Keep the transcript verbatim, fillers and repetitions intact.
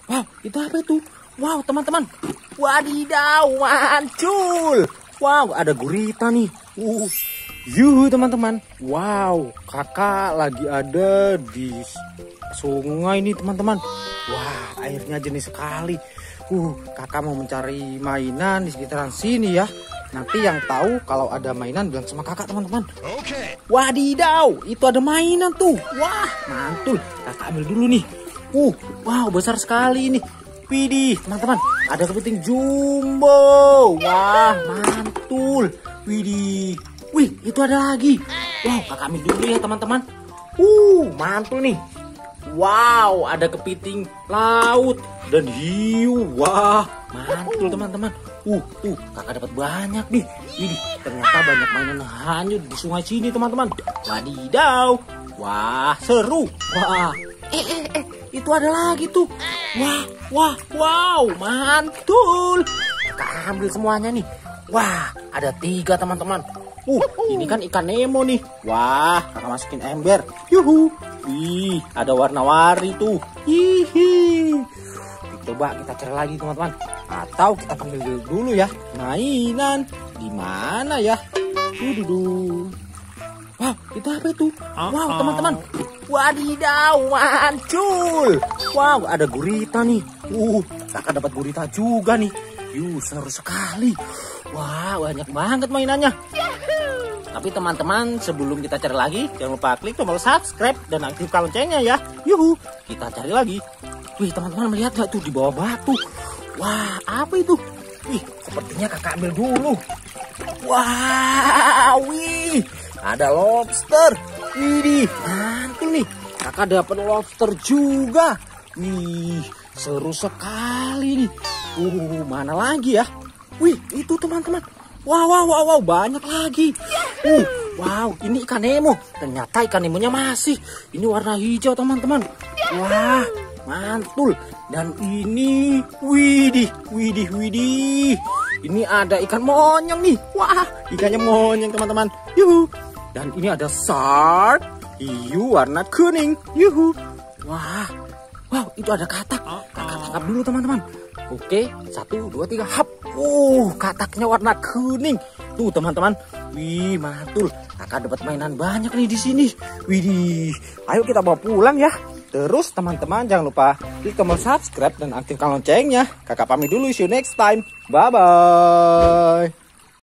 Wow, itu apa itu? Wow, teman-teman. Wadidaw, mancul. Wow, ada gurita nih. Uh, yuhu teman-teman. Wow, kakak lagi ada di sungai nih teman-teman. Wah, airnya jernih sekali. Uh, kakak mau mencari mainan di sekitaran sini ya. Nanti yang tahu kalau ada mainan bilang sama kakak teman-teman. Oke. Wadidaw, itu ada mainan tuh. Wah, mantul. Kakak ambil dulu nih. Uh, wow, besar sekali ini. Widih, teman-teman, ada kepiting jumbo. Wah, mantul. Widih. Wih, itu ada lagi. Wow, kakak ambil dulu ya, teman-teman. Uh, mantul nih. Wow, ada kepiting laut dan hiu. Wah, mantul, teman-teman. Uh, uh, kakak dapat banyak nih. Ini ternyata banyak mainan hanyut di sungai sini, teman-teman. Wadidaw. Wah, seru. Wah, eh, eh, eh. Itu ada lagi tuh. Wah, wah, wow, mantul. Kakak ambil semuanya nih. Wah, ada tiga teman-teman. Uh, ini kan ikan Nemo nih. Wah, kakak masukin ember. Yuhu. Ih, ada warna-warni tuh. Hihi. Coba kita cari lagi teman-teman. Atau kita panggil dulu ya. Mainan di mana ya? Dududu. Wow, itu apa itu? Wow, teman-teman. Wadidaw, mancul. Wow, ada gurita nih. Uh, kakak dapat gurita juga nih. Yuh, seru sekali. Wah, banyak banget mainannya. Tapi teman-teman, sebelum kita cari lagi, jangan lupa klik tombol subscribe dan aktifkan loncengnya ya. Yuhu, kita cari lagi. Wih, teman-teman melihat nggak tuh di bawah batu? Wah, apa itu? Wih, sepertinya kakak ambil dulu. Wah, wih, ada lobster. Widih, mantul nih. Kakak dapat lobster juga. Wih, seru sekali nih. Uh, mana lagi ya? Wih, itu teman-teman. Wow, wow, wow, wow, banyak lagi. Uh, wow, ini ikan Nemo. Ternyata ikan Nemonya masih. Ini warna hijau, teman-teman. Wah, mantul. Dan ini, widih, widih, widih. Ini ada ikan monyong nih. Wah, ikannya monyong, teman-teman. Yuhu. Dan ini ada shark hiu warna kuning. Yuhu. Wah, wow, itu ada katak. Kakak tangkap dulu, teman-teman. Oke, satu, dua, tiga, hap. Uh, kataknya warna kuning. Tuh, teman-teman. Wih, mantul. Kakak dapat mainan banyak nih di sini. Widih. Ayo kita bawa pulang ya. Terus teman-teman jangan lupa klik tombol subscribe dan aktifkan loncengnya. Kakak pamit dulu, see you next time. Bye-bye.